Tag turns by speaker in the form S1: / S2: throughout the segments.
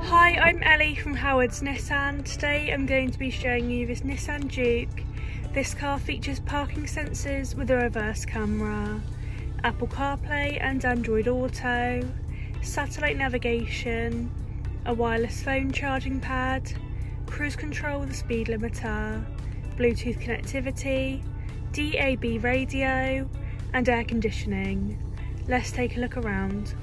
S1: Hi, I'm Ellie from Howard's Nissan. Today I'm going to be showing you this Nissan Juke. This car features parking sensors with a reverse camera, Apple CarPlay and Android Auto, satellite navigation, a wireless phone charging pad, cruise control with a speed limiter, Bluetooth connectivity, DAB radio and air conditioning. Let's take a look around.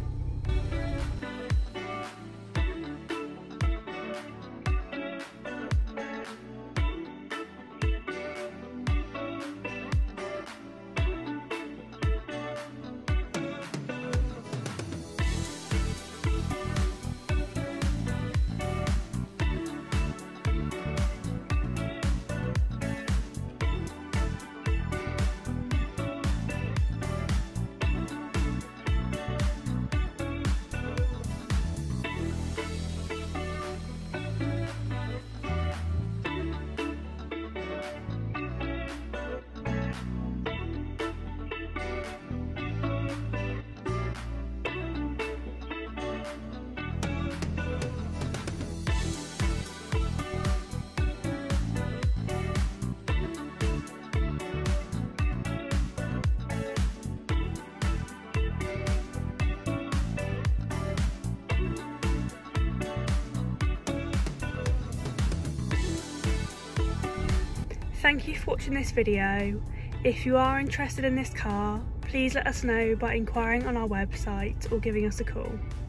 S1: Thank you for watching this video. If you are interested in this car, please let us know by inquiring on our website or giving us a call.